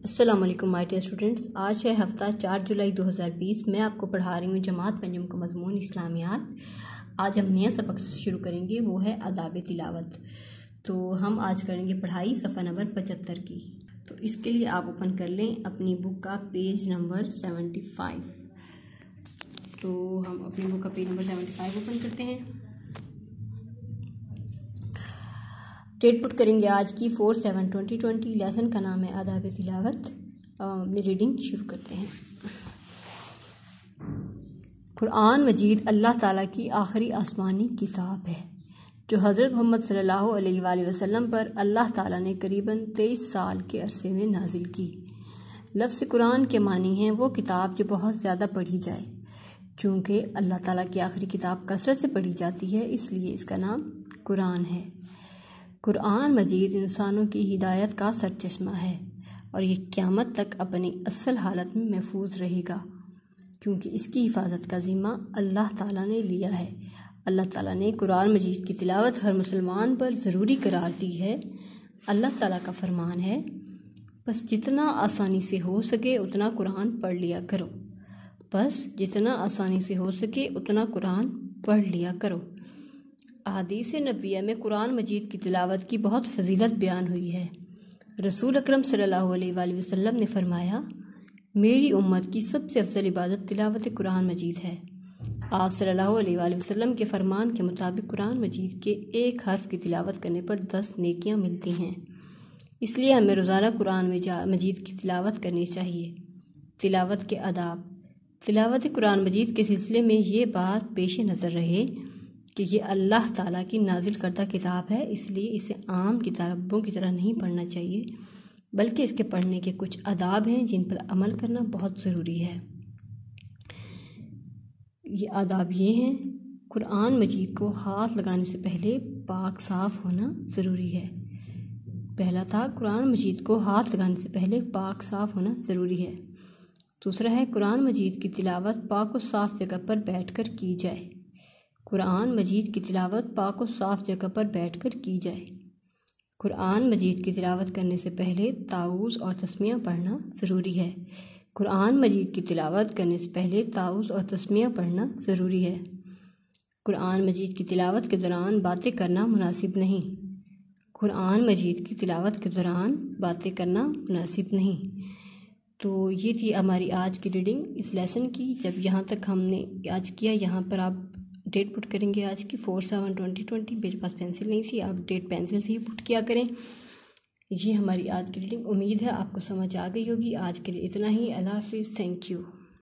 السلام علیکم my dear students, آج ہے ہفتہ 4 جولائی 2020۔ میں آپ کو پڑھا رہی ہوں جماعت پنجم کا مضمون اسلامیات۔ آج ہم نیا سبق شروع کریں گے، وہ ہے آداب تلاوت۔ تو ہم آج کریں گے پڑھائی صفحہ نمبر 75 کی۔ تو اس کے لیے آپ اوپن کر لیں اپنی بک کا پیج نمبر 75۔ تو ہم اپنی بک کا پیج نمبر 75 اوپن کرتے ہیں۔ ڈیٹ پٹ کریں گے آج کی 4/7/2020۔ لیسن کا نام ہے آداب تلاوت۔ ریڈنگ شروع کرتے ہیں۔ قرآن مجید اللہ تعالیٰ کی آخری آسمانی کتاب ہے جو حضرت محمد صلی اللہ علیہ وآلہ وسلم پر اللہ تعالیٰ نے قریباً 23 سال کے عرصے میں نازل کی۔ لفظ قرآن کے معنی ہیں وہ کتاب جو بہت زیادہ پڑھی جائے۔ چونکہ اللہ تعالیٰ کی آخری کتاب کثرت سے پڑھی جاتی ہے، اس لیے اس کا نام قرآن ہے۔ قرآن مجید انسانوں کی ہدایت کا سرچشمہ ہے اور یہ قیامت تک اپنی اصل حالت میں محفوظ رہے گا، کیونکہ اس کی حفاظت کا ذمہ اللہ تعالیٰ نے لیا ہے۔ اللہ تعالیٰ نے قرآن مجید کی تلاوت ہر مسلمان پر ضروری قرار دی ہے۔ اللہ تعالیٰ کا فرمان ہے، بس جتنا آسانی سے ہو سکے اتنا قرآن پڑھ لیا کرو۔ بس جتنا آسانی سے ہو سکے اتنا قرآن پڑھ لیا کرو۔ احادیث نبویہ میں قرآن مجید کی تلاوت کی بہت فضیلت بیان ہوئی ہے۔ رسول اکرم صلی اللہ علیہ وآلہ وسلم نے فرمایا، میری امت کی سب سے افضل عبادت تلاوت قرآن مجید ہے۔ آپ صلی اللہ علیہ وآلہ وسلم کے فرمان کے مطابق قرآن مجید کے ایک حرف کی تلاوت کرنے پر 10 نیکیاں ملتی ہیں۔ اس لیے ہمیں روزانہ قرآن مجید کی تلاوت کرنی چاہیے۔ تلاوت کے آداب۔ تلاوت قرآن مجید کے سلسلے میں یہ بات پیش نظر رہے کہ یہ اللہ تعالیٰ کی نازل کردہ کتاب ہے، اس لیے اسے عام کتابوں کی طرح نہیں پڑھنا چاہیے، بلکہ اس کے پڑھنے کے کچھ آداب ہیں جن پر عمل کرنا بہت ضروری ہے۔ یہ آداب یہ ہیں، قرآن مجید کو ہاتھ لگانے سے پہلے پاک صاف ہونا ضروری ہے۔ پہلا تھا، قرآن مجید کو ہاتھ لگانے سے پہلے پاک صاف ہونا ضروری ہے۔ دوسرا ہے، قرآن مجید کی تلاوت پاک و صاف جگہ پر بیٹھ کر کی جائے۔ قرآن مجید کی تلاوت پاک و صاف جگہ پر بیٹھ کر کی جائے۔ قرآن مجید کی تلاوت کرنے سے پہلے تعوذ اور تسمیہ پڑھنا ضروری ہے۔ قرآن مجید کی تلاوت کرنے سے پہلے تعوذ اور تسمیہ پڑھنا ضروری ہے۔ قرآن مجید کی تلاوت کے دوران باتیں کرنا مناسب نہیں۔ قرآن مجید کی تلاوت کے دوران باتیں کرنا مناسب نہیں۔ تو یہ تھی ہماری آج کی ریڈنگ اس لیسن کی۔ جب یہاں تک ہم نے آج کیا، یہاں پر آپ ڈیٹ پٹ کریں گے آج کی 4/7/2020۔ میرے پاس پینسل نہیں تھی، آپ ڈیٹ پینسل سے ہی پٹ کیا کریں۔ یہ ہماری آج کی ریڈنگ، امید ہے آپ کو سمجھ آ گئی ہوگی۔ آج کے لیے اتنا ہی۔ اللہ حافظ، تھینک یو۔